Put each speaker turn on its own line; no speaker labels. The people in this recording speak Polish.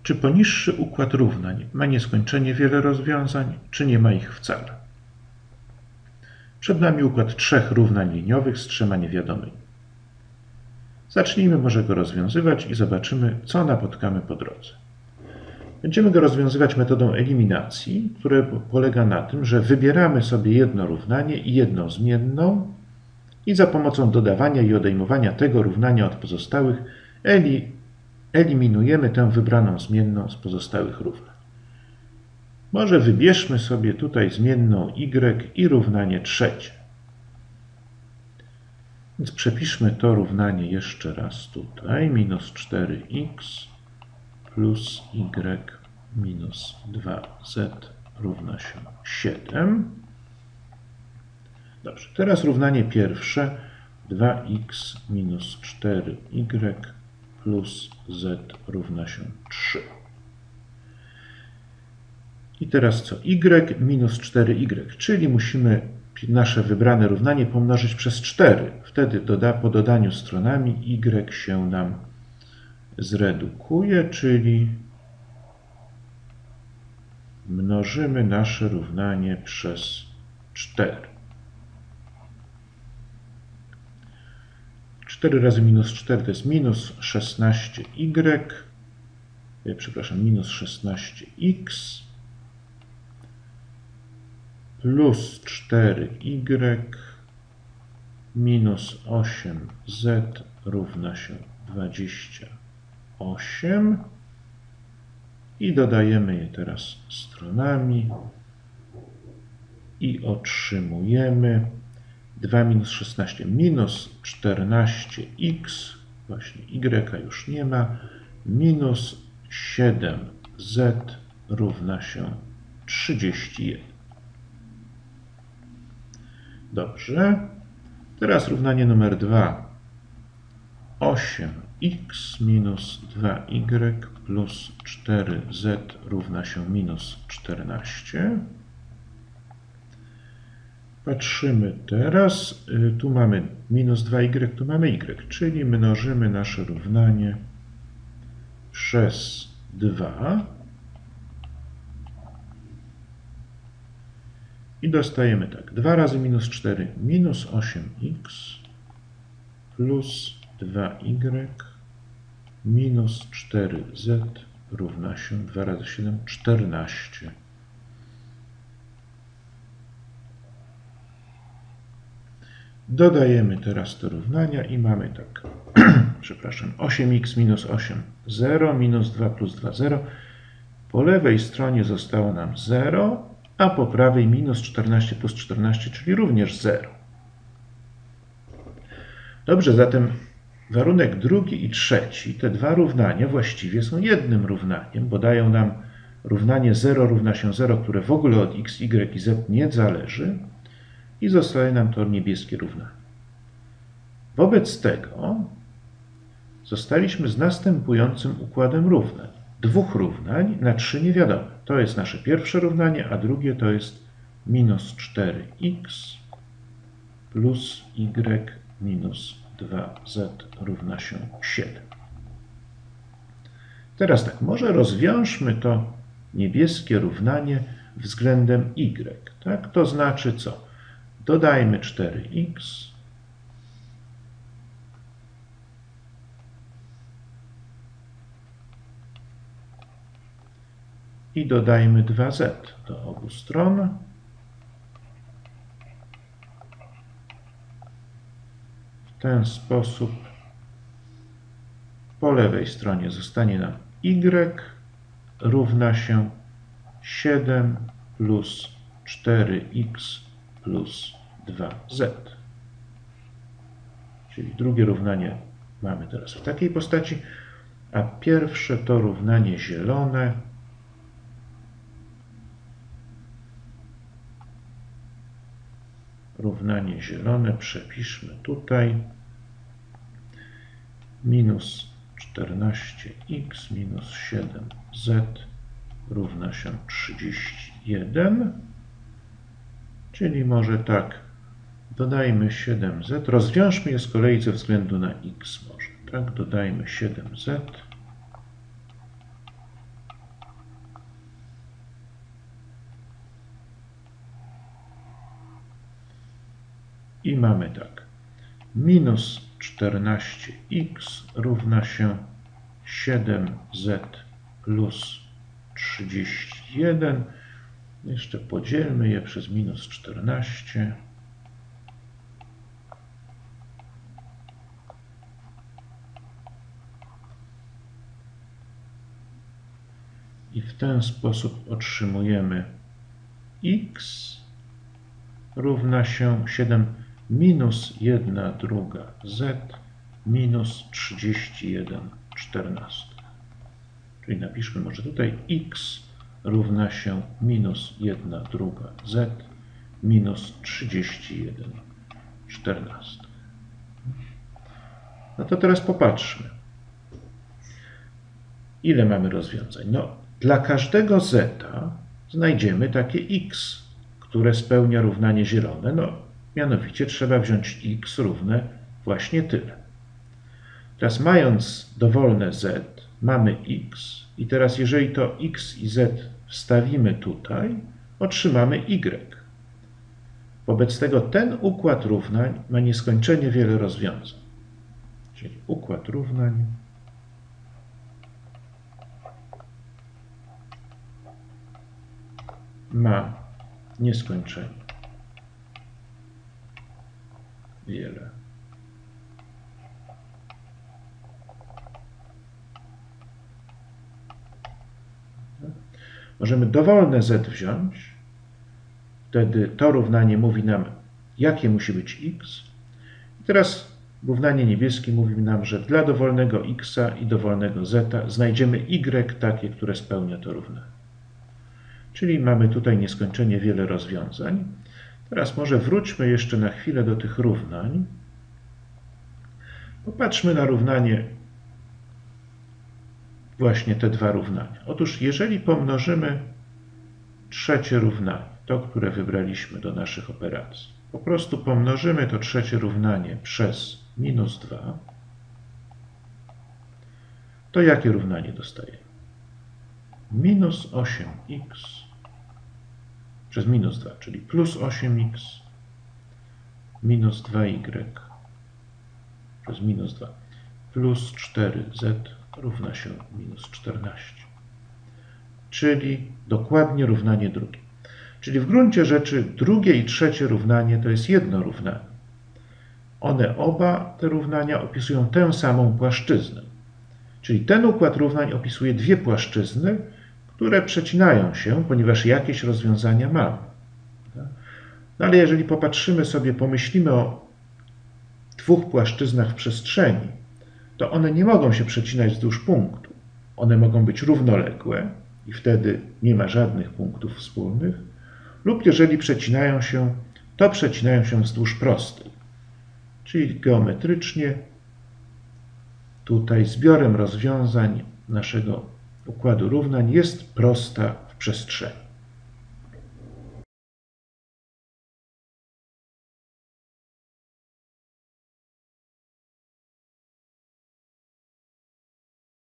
Czy poniższy układ równań ma nieskończenie wiele rozwiązań, czy nie ma ich wcale? Przed nami układ trzech równań liniowych z trzema niewiadomymi. Zacznijmy może go rozwiązywać i zobaczymy, co napotkamy po drodze. Będziemy go rozwiązywać metodą eliminacji, która polega na tym, że wybieramy sobie jedno równanie i jedną zmienną i za pomocą dodawania i odejmowania tego równania od pozostałych eliminujemy tę wybraną zmienną z pozostałych równań. Może wybierzmy sobie tutaj zmienną y i równanie trzecie. Więc przepiszmy to równanie jeszcze raz tutaj. Minus 4x plus y minus 2z równa się 7. Dobrze, teraz równanie pierwsze. 2x minus 4y plus z równa się 3. I teraz co? y minus 4y, czyli musimy nasze wybrane równanie pomnożyć przez 4. Wtedy po dodaniu stronami y się nam zredukuje, czyli mnożymy nasze równanie przez 4. 4 razy minus 4 to jest minus 16y, minus 16x plus 4y minus 8z równa się 28 i dodajemy je teraz stronami i otrzymujemy 2 minus 16 minus 14x, właśnie y już nie ma, minus 7z równa się 31. Dobrze. Teraz równanie numer 2. 8x minus 2y plus 4z równa się minus 14. Patrzymy teraz. Tu mamy minus 2y, tu mamy y, czyli mnożymy nasze równanie przez 2. I dostajemy tak, 2 razy minus 4 minus 8x plus 2y minus 4z równa się 2 razy 7, 14. Dodajemy teraz te równania i mamy tak, 8x minus 8, 0, minus 2 plus 2, 0. Po lewej stronie zostało nam 0, a po prawej minus 14 plus 14, czyli również 0. Dobrze, zatem warunek drugi i trzeci, te dwa równania właściwie są jednym równaniem, bo dają nam równanie 0 równa się 0, które w ogóle od x, y i z nie zależy i zostaje nam to niebieskie równanie. Wobec tego zostaliśmy z następującym układem równań. Dwóch równań na 3 niewiadome. To jest nasze pierwsze równanie, a drugie to jest minus 4x plus y minus 2z równa się 7. Teraz tak, może rozwiążmy to niebieskie równanie względem y. Tak? To znaczy co? Dodajmy 4x i dodajmy 2z do obu stron. W ten sposób po lewej stronie zostanie nam y równa się 7 plus 4x plus 2z. Czyli drugie równanie mamy teraz w takiej postaci, a pierwsze to równanie zielone. Równanie zielone przepiszmy tutaj. Minus 14x minus 7z równa się 31. Czyli może tak, dodajmy 7z. Rozwiążmy je z kolei ze względu na x może. Tak, dodajmy 7z I mamy tak. Minus 14x równa się 7z plus 31. Jeszcze podzielmy je przez minus 14. I w ten sposób otrzymujemy x równa się 7 minus 1/2 z minus 31/14. Czyli napiszmy może tutaj x równa się minus 1/2 z minus 31/14. No to teraz popatrzmy. Ile mamy rozwiązań? No, dla każdego z znajdziemy takie x, które spełnia równanie zielone. No, mianowicie trzeba wziąć x równe właśnie tyle. Teraz mając dowolne z, mamy x i teraz jeżeli to x i z wstawimy tutaj, otrzymamy y. Wobec tego ten układ równań ma nieskończenie wiele rozwiązań. Czyli układ równań ma nieskończenie wiele możemy dowolne z wziąć, wtedy to równanie mówi nam, jakie musi być x. I teraz równanie niebieskie mówi nam, że dla dowolnego x i dowolnego z znajdziemy y takie, które spełnia to równanie. Czyli mamy tutaj nieskończenie wiele rozwiązań. Teraz może wróćmy jeszcze na chwilę do tych równań. Popatrzmy na równanie, właśnie te dwa równania. Otóż jeżeli pomnożymy trzecie równanie, to, które wybraliśmy do naszych operacji, po prostu pomnożymy to trzecie równanie przez minus 2, to jakie równanie dostajemy? Minus 8x przez minus 2, czyli plus 8x minus 2y przez minus 2 plus 4z równa się minus 14. Czyli dokładnie równanie drugie. Czyli w gruncie rzeczy drugie i trzecie równanie to jest jedno równanie. One oba te równania opisują tę samą płaszczyznę. Czyli ten układ równań opisuje dwie płaszczyzny, które przecinają się, ponieważ jakieś rozwiązania mamy. No ale jeżeli popatrzymy sobie, pomyślimy o dwóch płaszczyznach w przestrzeni, to one nie mogą się przecinać wzdłuż punktu. One mogą być równoległe i wtedy nie ma żadnych punktów wspólnych, lub jeżeli przecinają się, to przecinają się wzdłuż prostej. Czyli geometrycznie tutaj zbiorem rozwiązań naszego układu równań jest prosta w przestrzeni.